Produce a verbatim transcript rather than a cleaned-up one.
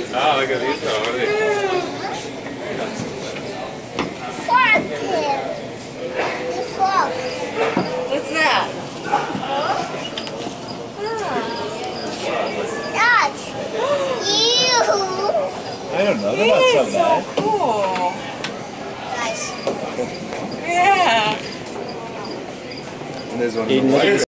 Oh, look at these already. Frog tail. The frog. What's that? Huh? That. You. I don't know, they're not so bad. So cool. Nice. Yeah. And there's one.